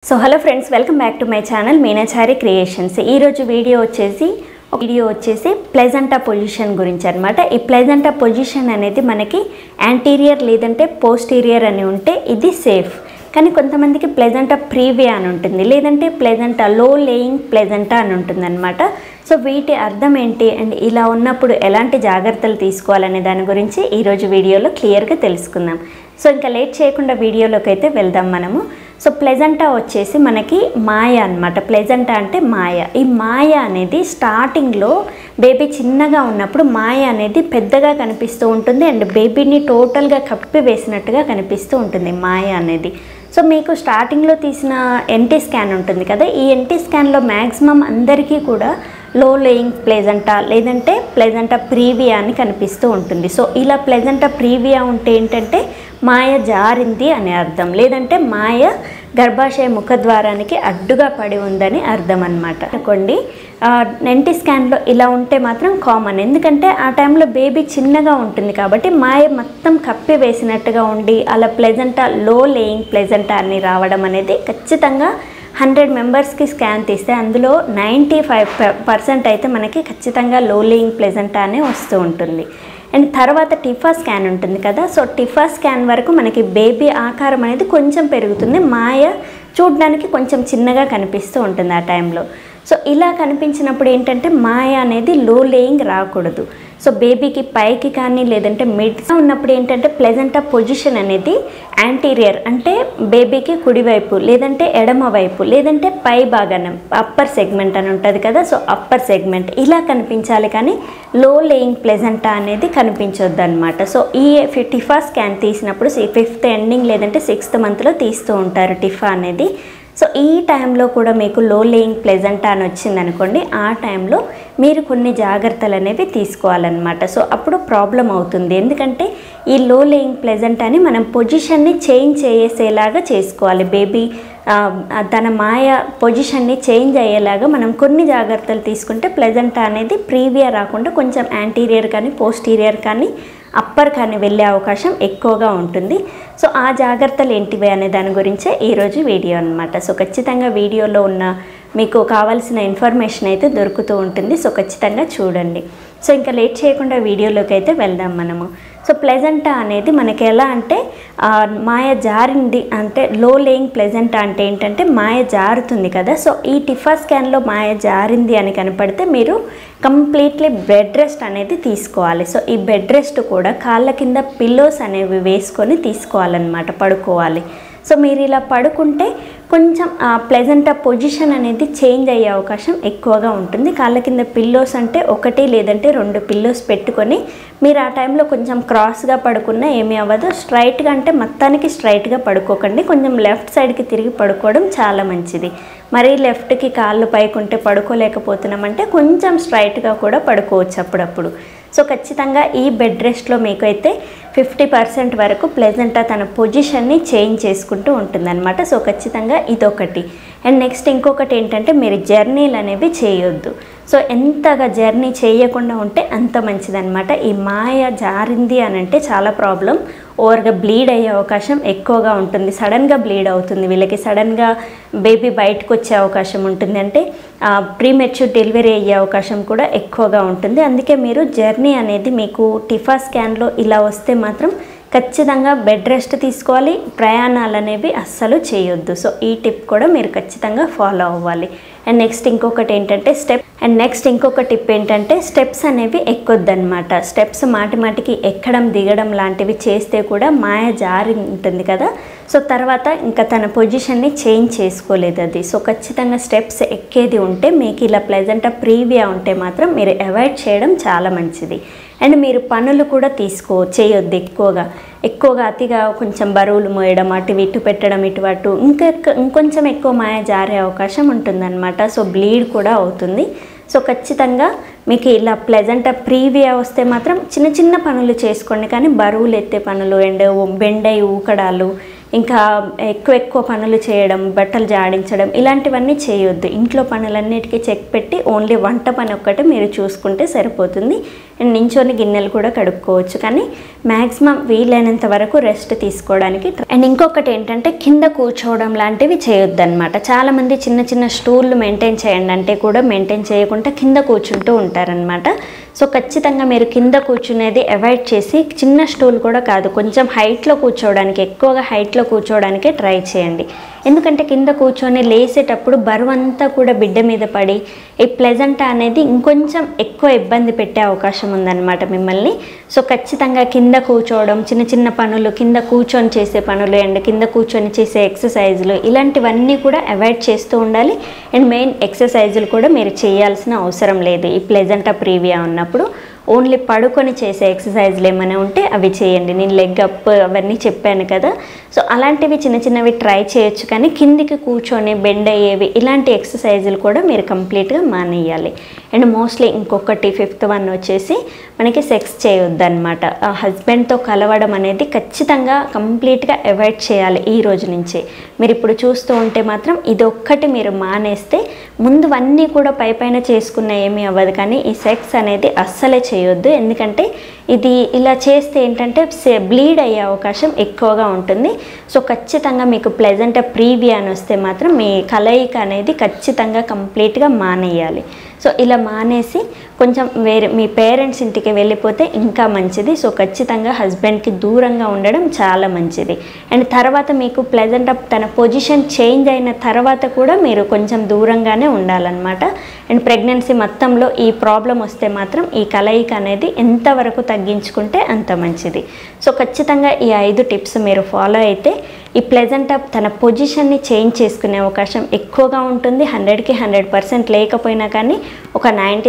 So hello friends, welcome back to my channel Meenachari creations. ఈరోజు video వచ్చేసి placenta position గురించి అనమాట. ఈ ప్లెజెంటా పొజిషన్ అనేది మనకి యాంటీరియర్ లేదంటే పోస్టీరియర్ అని ఉంటే ఇది సేఫ్. కానీ కొంతమందికి ప్లెజెంటా ప్రీవియా అని ఉంటుంది, లేదంటే ప్లెజెంటా లో లేయింగ్ ప్లెజెంటా అని ఉంటుంది అనమాట. సో వీటి అర్థం ఏంటి అండ్ ఇలా ఉన్నప్పుడు ఎలాంటి జాగ్రత్తలు తీసుకోవాలనే దాని గురించి ఈరోజు వీడియోలో క్లియర్గా తెలుసుకుందాం. సో ఇంకా లేట్ చేయకుండా వీడియోలోకి అయితే వెళ్దాం మనము. సో ప్లెజెంటా వచ్చేసి మనకి మాయ అనమాట. ప్లెజెంటా అంటే మాయ. ఈ మాయ అనేది స్టార్టింగ్లో బేబీ చిన్నగా ఉన్నప్పుడు మాయ అనేది పెద్దగా కనిపిస్తూ ఉంటుంది అండ్ బేబీని టోటల్గా కప్పి వేసినట్టుగా కనిపిస్తూ ఉంటుంది మాయ అనేది. సో మీకు స్టార్టింగ్లో తీసిన ఎన్టీ స్కాన్ ఉంటుంది కదా, ఈ ఎన్టీ స్కాన్లో మ్యాక్సిమం అందరికీ కూడా లో లేయింగ్ ప్లెజెంటా లేదంటే ప్లెజెంటా ప్రీవియా అని కనిపిస్తూ ఉంటుంది. సో ఇలా ప్లెజెంటా ప్రీవియా ఉంటే ఏంటంటే మాయ జారింది అని అర్థం, లేదంటే మాయ గర్భాశయ ముఖద్వారానికి అడ్డుగా పడి ఉందని అర్థం అన్నమాట. అనుకోండి ఎన్టీ స్కాన్లో ఇలా ఉంటే మాత్రం కామన్, ఎందుకంటే ఆ టైంలో బేబీ చిన్నగా ఉంటుంది కాబట్టి మాయ మొత్తం కప్పి వేసినట్టుగా ఉండి అలా ప్లెజెంటా లో లేయింగ్ ప్లెజెంటా అని రావడం అనేది ఖచ్చితంగా 100 మెంబర్స్కి స్కాన్ తీస్తే అందులో 95% అయితే మనకి ఖచ్చితంగా లో లేయింగ్ ప్లెజెంటా అనే వస్తూ ఉంటుంది. అండ్ తర్వాత టిఫా స్కాన్ ఉంటుంది కదా, సో టిఫా స్కాన్ వరకు మనకి బేబీ ఆకారం అనేది కొంచెం పెరుగుతుంది, మాయ చూడడానికి కొంచెం చిన్నగా కనిపిస్తూ ఉంటుంది ఆ టైంలో. సో ఇలా కనిపించినప్పుడు ఏంటంటే మాయ అనేది లో లేయింగ్ రాకూడదు. సో బేబీకి పైకి కానీ లేదంటే మిడ్గా ఉన్నప్పుడు ఏంటంటే ప్లెజెంటా పొజిషన్ అనేది యాంటీరియర్ అంటే బేబీకి కుడివైపు లేదంటే ఎడమ వైపు లేదంటే పై భాగాన అప్పర్ సెగ్మెంట్ అని ఉంటుంది కదా, సో అప్పర్ సెగ్మెంట్ ఇలా కనిపించాలి, కానీ లో లేయింగ్ ప్లెజెంటా అనేది కనిపించొద్దు అనమాట. సో ఈ టిఫా స్కాన్ తీసినప్పుడు 5th ఎండింగ్ లేదంటే 6th మంత్లో తీస్తూ ఉంటారు టిఫా అనేది. సో ఈ టైంలో కూడా మీకు లో లేయింగ్ ప్లెజెంటా అని వచ్చిందనుకోండి, ఆ టైంలో మీరు కొన్ని జాగ్రత్తలు అనేవి తీసుకోవాలన్నమాట. సో అప్పుడు ప్రాబ్లం అవుతుంది, ఎందుకంటే ఈ లో లేయింగ్ ప్లెజెంటాని మనం పొజిషన్ని చేంజ్ చేసేలాగా చేసుకోవాలి. బేబీ తన మాయ పొజిషన్ని చేంజ్ అయ్యేలాగా మనం కొన్ని జాగ్రత్తలు తీసుకుంటే ప్లెజెంటా అనేది ప్రీవియా రాకుండా కొంచెం యాంటీరియర్ కానీ పోస్టీరియర్ కానీ అప్పర్ కానీ వెళ్ళే అవకాశం ఎక్కువగా ఉంటుంది. సో ఆ జాగ్రత్తలు ఏంటివి అనే దాని గురించే ఈరోజు వీడియో అనమాట. సో ఖచ్చితంగా వీడియోలో ఉన్న మీకు కావాల్సిన ఇన్ఫర్మేషన్ అయితే దొరుకుతూ ఉంటుంది, సో ఖచ్చితంగా చూడండి. సో ఇంకా లేట్ చేయకుండా వీడియోలోకి అయితే వెళ్దాం మనము. సో ప్లెజెంటా అనేది మనకి ఎలా అంటే మాయ జారింది అంటే లో లేయింగ్ ప్లెజెంటా అంటే ఏంటంటే మాయ జారుతుంది కదా. సో ఈ టిఫా స్కాన్లో మాయ జారింది అని కనపడితే మీరు కంప్లీట్లీ బెడ్ రెస్ట్ అనేది తీసుకోవాలి. సో ఈ బెడ్ రెస్ట్ కూడా కాళ్ళ కింద పిల్లోస్ అనేవి వేసుకొని తీసుకోవాలన్నమాట, పడుకోవాలి. సో మీరు ఇలా పడుకుంటే కొంచెం ప్లెజెంటా పొజిషన్ అనేది చేంజ్ అయ్యే అవకాశం ఎక్కువగా ఉంటుంది. కాళ్ళ కింద పిల్లోస్ అంటే 1 లేదంటే 2 పిల్లోస్ పెట్టుకొని మీరు ఆ టైంలో కొంచెం క్రాస్గా పడుకున్నా ఏమీ అవ్వదు. స్ట్రైట్గా అంటే మొత్తానికి స్ట్రైట్గా పడుకోకండి, కొంచెం లెఫ్ట్ సైడ్కి తిరిగి పడుకోవడం చాలా మంచిది. మరీ లెఫ్ట్కి కాళ్ళు పైకుంటే పడుకోలేకపోతున్నామంటే కొంచెం స్ట్రైట్గా కూడా పడుకోవచ్చు అప్పుడప్పుడు. సో ఖచ్చితంగా ఈ బెడ్ రెస్ట్లో మీకు అయితే 50% వరకు ప్లెజెంటా తన పొజిషన్ని చేంజ్ చేసుకుంటూ ఉంటుందన్నమాట. సో ఖచ్చితంగా ఇదొకటి. అండ్ నెక్స్ట్ ఇంకొకటి ఏంటంటే మీరు జర్నీలు అనేవి చేయొద్దు. సో ఎంతగా జర్నీ చేయకుండా ఉంటే అంత మంచిదన్నమాట. ఈ మాయ జారింది అని అంటే చాలా ప్రాబ్లం, ఓవర్గా బ్లీడ్ అయ్యే అవకాశం ఎక్కువగా ఉంటుంది. సడన్గా బ్లీడ్ అవుతుంది వీళ్ళకి, సడన్గా బేబీ బయటకు వచ్చే అవకాశం ఉంటుంది, అంటే ప్రీమెచ్యూర్ డెలివరీ అయ్యే అవకాశం కూడా ఎక్కువగా ఉంటుంది. అందుకే మీరు జర్నీ అనేది మీకు టిఫా స్కాన్లో ఇలా వస్తే మాత్రం ఖచ్చితంగా బెడ్ రెస్ట్ తీసుకోవాలి, ప్రయాణాలు అనేవి అస్సలు చేయొద్దు. సో ఈ టిప్ కూడా మీరు ఖచ్చితంగా ఫాలో అవ్వాలి. అండ్ నెక్స్ట్ ఇంకొకటి ఏంటంటే ఇంకొక టిప్ ఏంటంటే స్టెప్స్ అనేవి ఎక్కొద్దన్నమాట. స్టెప్స్ మాటికి ఎక్కడం దిగడం లాంటివి చేస్తే కూడా మాయ జారి ఉంటుంది కదా, సో తర్వాత ఇంకా తన పొజిషన్ని చేంజ్ చేసుకోలేదు అది. సో ఖచ్చితంగా స్టెప్స్ ఎక్కేది ఉంటే మీకు ఇలా ప్లెజెంటా ప్రీవియా ఉంటే మాత్రం మీరు అవాయిడ్ చేయడం చాలా మంచిది. అండ్ మీరు పనులు కూడా చేయొద్దు ఎక్కువగా అతిగా కొంచెం బరువులు మోయడం, అటు ఇటు పెట్టడం, ఇటు అటు ఇంకొంచెం ఎక్కువ మాయ జారే అవకాశం ఉంటుందన్నమాట. సో బ్లీడ్ కూడా అవుతుంది. సో ఖచ్చితంగా మీకు ఇలా ప్లెజెంటా ప్రీవియా వస్తే మాత్రం చిన్న పనులు చేసుకోండి, కానీ బరువులు ఎత్తే పనులు అండ్ బెండై ఊకడాలు ఇంకా ఎక్కువ పనులు చేయడం, బట్టలు జాడించడం ఇలాంటివన్నీ చేయొద్దు. ఇంట్లో పనులన్నిటికీ చెక్ పెట్టి ఓన్లీ వంట పని ఒక్కటే మీరు చూసుకుంటే సరిపోతుంది. అండ్ నించొని గిన్నెలు కూడా కడుక్కోవచ్చు. కానీ మ్యాక్సిమం వీలైనంత వరకు రెస్ట్ తీసుకోవడానికి. అండ్ ఇంకొకటి ఏంటంటే కింద కూర్చోవడం లాంటివి చేయొద్దు అనమాట. చాలామంది చిన్న చిన్న స్టూళ్ళు మెయింటైన్ చేయండి అంటే కూడా మెయింటైన్ చేయకుండా కింద కూర్చుంటూ ఉంటారనమాట. సో ఖచ్చితంగా మీరు కింద కూర్చునేది అవాయిడ్ చేసి చిన్న స్టూల్ కూడా కాదు, కొంచెం హైట్లో కూర్చోవడానికి, ఎక్కువగా హైట్లో కూర్చోవడానికే ట్రై చేయండి. ఎందుకంటే కింద కూర్చొని లేసేటప్పుడు బరువంతా కూడా బిడ్డ మీద పడి ఈ ప్లెజెంటా అనేది ఇంకొంచెం ఎక్కువ ఇబ్బంది పెట్టే అవకాశం ఉందన్నమాట మిమ్మల్ని. సో ఖచ్చితంగా కింద కూర్చోవడం, చిన్న చిన్న పనులు, కింద కూర్చొని చేసే పనులు అండ్ కింద కూర్చొని చేసే ఎక్సర్సైజులు ఇలాంటివన్నీ కూడా అవాయిడ్ చేస్తూ ఉండాలి. అండ్ మెయిన్ ఎక్సర్సైజులు కూడా మీరు చేయాల్సిన అవసరం లేదు. ఈ ప్లెజెంటా ప్రీవియా ఉన్నప్పుడు ఓన్లీ పడుకొని చేసే ఎక్సర్సైజులు ఏమైనా ఉంటే అవి చేయండి. నేను లెగ్ అప్ అవన్నీ చెప్పాను కదా. సో అలాంటివి చిన్న చిన్నవి ట్రై చేయొచ్చు. కానీ కిందికి కూర్చొని బెండ్ అయ్యేవి ఇలాంటి ఎక్సర్సైజులు కూడా మీరు కంప్లీట్గా మానేయాలి. అండ్ మోస్ట్లీ ఇంకొకటి 5th వన్ వచ్చేసి మనకి సెక్స్ చేయొద్దు అనమాట. హస్బెండ్తో కలవడం అనేది ఖచ్చితంగా కంప్లీట్గా అవాయిడ్ చేయాలి ఈ రోజు నుంచి. మీరు ఇప్పుడు చూస్తూ ఉంటే మాత్రం ఇది ఒక్కటి మీరు మానేస్తే ముందువన్నీ కూడా పైన చేసుకున్న ఏమీ అవ్వదు. కానీ ఈ సెక్స్ అనేది అస్సలే చేయొద్దు. ఎందుకంటే ఇది ఇలా చేస్తే ఏంటంటే బ్లీడ్ అయ్యే అవకాశం ఎక్కువగా ఉంటుంది. సో ఖచ్చితంగా మీకు ప్లెజెంటా ప్రీవియా అని వస్తే మాత్రం మీ కలయిక అనేది ఖచ్చితంగా కంప్లీట్గా మానేయాలి. సో ఇలా మానేసి కొంచెం వేరే మీ పేరెంట్స్ ఇంటికి వెళ్ళిపోతే ఇంకా మంచిది. సో ఖచ్చితంగా హస్బెండ్కి దూరంగా ఉండడం చాలా మంచిది. అండ్ తర్వాత మీకు ప్లెజెంటా తన పొజిషన్ చేంజ్ అయిన తర్వాత కూడా మీరు కొంచెం దూరంగానే ఉండాలన్నమాట. అండ్ ప్రెగ్నెన్సీ మొత్తంలో ఈ ప్రాబ్లం వస్తే మాత్రం ఈ కలయిక అనేది ఎంతవరకు తగ్గించుకుంటే అంత మంచిది. సో ఖచ్చితంగా ఈ 5 టిప్స్ మీరు ఫాలో అయితే ఈ ప్లెజెంటా తన పొజిషన్ని చేంజ్ చేసుకునే అవకాశం ఎక్కువగా ఉంటుంది. 100కి 100% లేకపోయినా కానీ ఒక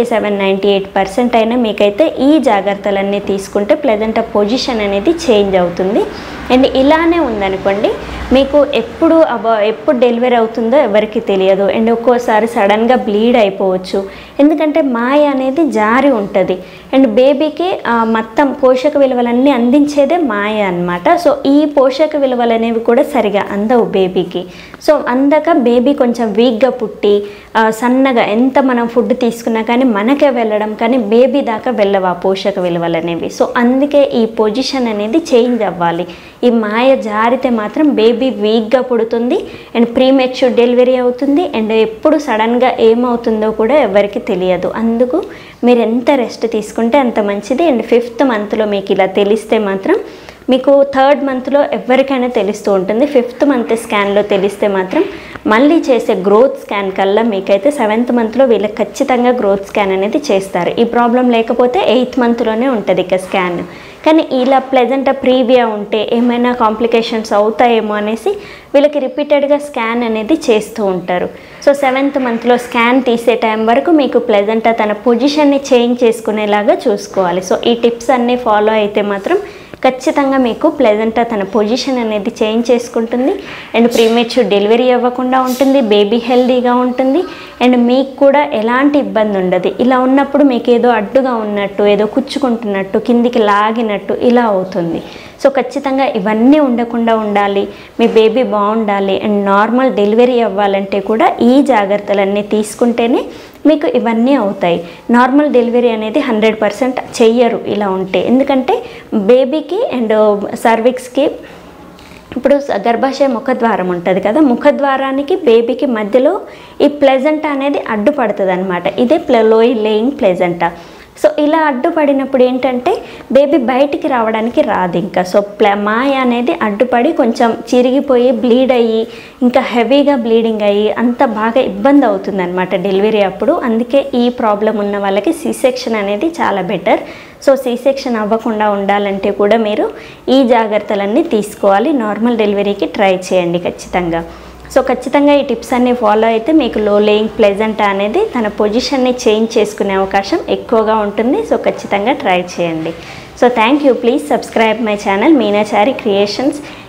97-98% అయినా మీకైతే ఈ జాగ్రత్తలన్నీ తీసుకుంటే ప్లెజెంటా పొజిషన్ అనేది చేంజ్ అవుతుంది. అండ్ ఇలానే ఉందనుకోండి మీకు ఎప్పుడు డెలివరీ అవుతుందో ఎవరికి తెలియదు. అండ్ ఒక్కోసారి సడన్గా బ్లీడ్ అయిపోవచ్చు. ఎందుకంటే మాయ అనేది జారి ఉంటుంది. అండ్ బేబీకి మొత్తం పోషక విలువలన్నీ అందించేదే మాయ అన్నమాట. సో ఈ పోషక విలువలు అనేవి కూడా సరిగా అందవు బేబీకి. సో అందక బేబీ కొంచెం వీక్గా పుట్టి సన్నగా ఎంత మనం ఫుడ్ తీసుకున్నా కానీ మనకే వెళ్ళడం, కానీ బేబీ దాకా వెళ్ళవు ఆ పోషక విలువలు అనేవి. సో అందుకే ఈ పొజిషన్ అనేది చేంజ్ అవ్వాలి. ఈ మాయ జారితే మాత్రం బేబీ వీక్గా పుడుతుంది అండ్ ప్రీమెచ్యూర్ డెలివరీ అవుతుంది. అండ్ ఎప్పుడు సడన్గా ఏమవుతుందో కూడా ఎవరికి తెలియదు. అందుకు మీరు ఎంత రెస్ట్ తీసుకుంటే అంత మంచిది. అండ్ 5th మంత్లో మీకు ఇలా తెలిస్తే మాత్రం మీకు 3rd మంత్లో ఎవరికైనా తెలుస్తూ ఉంటుంది. 5th మంత్ స్కాన్లో తెలిస్తే మాత్రం మళ్ళీ చేసే గ్రోత్ స్కాన్ కల్లా మీకైతే 7th మంత్లో వీళ్ళకి ఖచ్చితంగా గ్రోత్ స్కాన్ అనేది చేస్తారు. ఈ ప్రాబ్లం లేకపోతే 8th మంత్లోనే ఉంటుంది ఇక స్కాన్. కానీ ఇలా ప్లెజెంటా ప్రీవియా ఉంటే ఏమైనా కాంప్లికేషన్స్ అవుతాయేమో అనేసి వీళ్ళకి రిపీటెడ్గా స్కాన్ అనేది చేస్తూ ఉంటారు. సో 7th మంత్లో స్కాన్ తీసే టైం వరకు మీకు ప్లెజెంటా తన పొజిషన్ని చేంజ్ చేసుకునేలాగా చూసుకోవాలి. సో ఈ టిప్స్ అన్నీ ఫాలో అయితే మాత్రం ఖచ్చితంగా మీకు ప్లెజెంటా తన పొజిషన్ అనేది చేంజ్ చేసుకుంటుంది. అండ్ ప్రీమెచ్యూర్ డెలివరీ అవ్వకుండా ఉంటుంది, బేబీ హెల్దీగా ఉంటుంది. అండ్ మీకు కూడా ఎలాంటి ఇబ్బంది ఉండదు. ఇలా ఉన్నప్పుడు మీకు ఏదో అడ్డుగా ఉన్నట్టు, ఏదో కుచ్చుకుంటున్నట్టు, కిందికి లాగినట్టు ఇలా అవుతుంది. సో ఖచ్చితంగా ఇవన్నీ ఉండకుండా ఉండాలి, మీ బేబీ బాగుండాలి అండ్ నార్మల్ డెలివరీ అవ్వాలంటే కూడా ఈ జాగ్రత్తలన్నీ తీసుకుంటేనే మీకు ఇవన్నీ అవుతాయి. నార్మల్ డెలివరీ అనేది 100% చెయ్యరు ఇలా ఉంటే. ఎందుకంటే బేబీకి అండ్ సర్విక్స్కి ఇప్పుడు గర్భాశయ ముఖద్వారం ఉంటుంది కదా, ముఖద్వారానికి బేబీకి మధ్యలో ఈ ప్లెజెంటా అనేది అడ్డుపడుతుంది అనమాట. ఇదే లేయింగ్ ప్లెజెంటా. సో ఇలా అడ్డుపడినప్పుడు ఏంటంటే బేబీ బయటికి రావడానికి రాదు ఇంకా. సో మాయ అనేది అడ్డుపడి కొంచెం చిరిగిపోయి బ్లీడ్ అయ్యి ఇంకా హెవీగా బ్లీడింగ్ అయ్యి అంత బాగా ఇబ్బంది అవుతుంది అనమాట డెలివరీ అప్పుడు. అందుకే ఈ ప్రాబ్లం ఉన్న వాళ్ళకి C-సెక్షన్ అనేది చాలా బెటర్. సో C-సెక్షన్ అవ్వకుండా ఉండాలంటే కూడా మీరు ఈ జాగ్రత్తలన్నీ తీసుకోవాలి. నార్మల్ డెలివరీకి ట్రై చేయండి ఖచ్చితంగా. సో ఖచ్చితంగా ఈ టిప్స్ అన్నీ ఫాలో అయితే మీకు లో లేయింగ్ ప్లెజెంటా అనేది తన పొజిషన్ని చేంజ్ చేసుకునే అవకాశం ఎక్కువగా ఉంటుంది. సో ఖచ్చితంగా ట్రై చేయండి. So thank you. Please subscribe my channel Meenachari creations.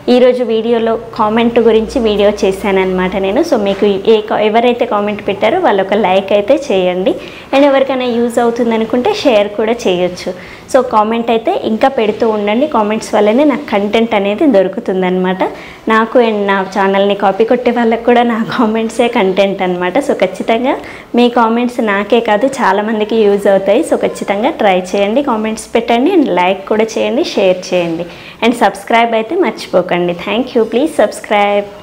ఈరోజు వీడియోలో కామెంట్ గురించి వీడియో చేశానన్నమాట నేను. సో మీకు ఎవరైతే కామెంట్ పెట్టారో వాళ్ళు ఒక లైక్ అయితే చేయండి. అండ్ ఎవరికైనా యూజ్ అవుతుంది అనుకుంటే షేర్ కూడా చేయొచ్చు. సో కామెంట్ అయితే ఇంకా పెడుతూ ఉండండి. కామెంట్స్ వల్లనే నాకు కంటెంట్ అనేది దొరుకుతుందన్నమాట. నాకు అండ్ నా ఛానల్ని కాపీ కొట్టే వాళ్ళకి కూడా నా కామెంట్సే కంటెంట్ అనమాట. సో ఖచ్చితంగా మీ కామెంట్స్ నాకే కాదు చాలామందికి యూజ్ అవుతాయి. సో ఖచ్చితంగా ట్రై చేయండి, కామెంట్స్ పెట్టండి అండ్ లైక్ కూడా చేయండి, షేర్ చేయండి అండ్ సబ్స్క్రైబ్ అయితే మర్చిపోకండి. Thank you. Please subscribe.